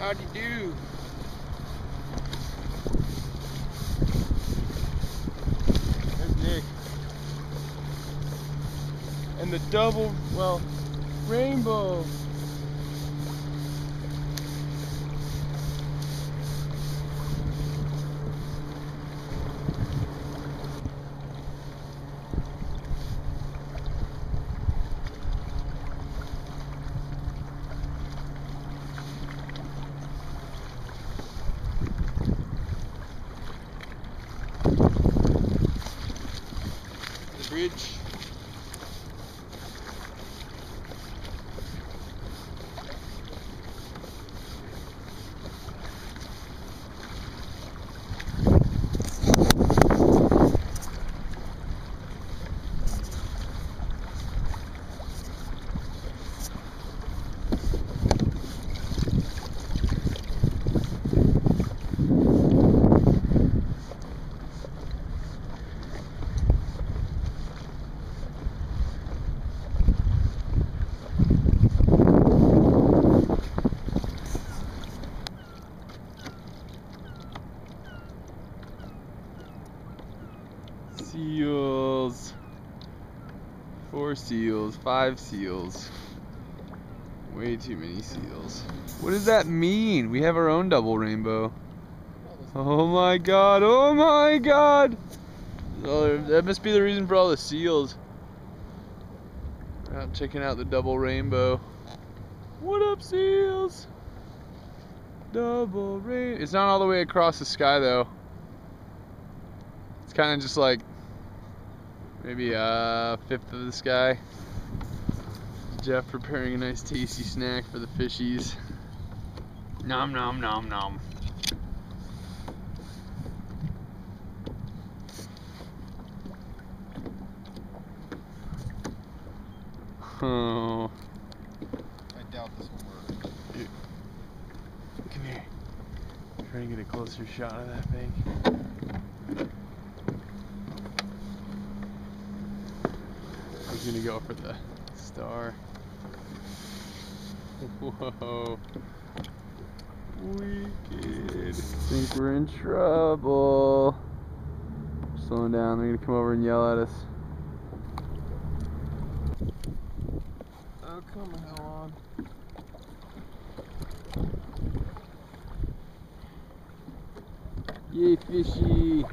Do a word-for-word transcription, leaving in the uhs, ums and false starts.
How'd you do? There's Nick. And the double, well, rainbow. Bridge. Seals. Four seals, five seals. Way too many seals. What does that mean? We have our own double rainbow. Oh my god, oh my god! Oh, that must be the reason for all the seals. We're out checking out the double rainbow. What up, seals? Double rain. It's not all the way across the sky though. It's kind of just like maybe a fifth of the sky. Jeff preparing a nice tasty snack for the fishies. Nom nom nom nom. Oh. I doubt this will work. Here. Come here. Trying to get a closer shot of that thing. I was gonna go for the star. Whoa. Wicked. Think we're in trouble. Slowing down, they're gonna come over and yell at us. Oh, come the hell on. Yay, fishy.